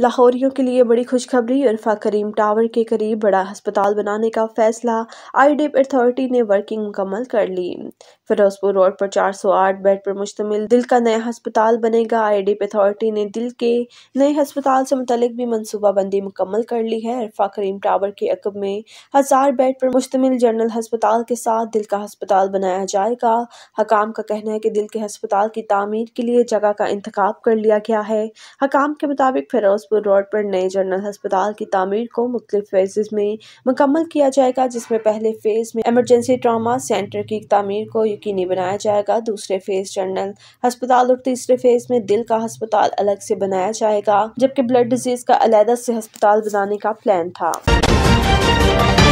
लाहौरियों के लिए बड़ी खुशखबरी। इरफा करीम टावर के करीब बड़ा अस्पताल बनाने का फैसला। आईडीप अथॉरिटी ने वर्किंग मुकम्मल कर ली। फिरोजपुर रोड पर 408 बेड पर मुश्तमिल दिल का नया अस्पताल बनेगा। आईडीप अथॉरिटी ने दिल के नए अस्पताल से मुतल्लिक भी मनसूबाबंदी मुकम्मल कर ली है। इरफा करीम टावर के अकब में 1000 बेड पर मुश्तमिल जनरल अस्पताल के साथ दिल का अस्पताल बनाया जाएगा। हकाम का कहना है कि दिल के अस्पताल की तामीर के लिए जगह का इंतखाब कर लिया गया है। हकाम के मुताबिक फिरोजपुर रोड पर नए जनरल अस्पताल की तामीर को मुख्तलिफ फेजेस में मुकम्मल किया जाएगा, जिसमें पहले फेज में इमरजेंसी ट्रामा सेंटर की तामीर को यकीनी बनाया जाएगा। दूसरे फेज जनरल अस्पताल और तीसरे फेज में दिल का अस्पताल अलग से बनाया जाएगा, जबकि ब्लड डिजीज का अलहदा से अस्पताल बनाने का प्लान था।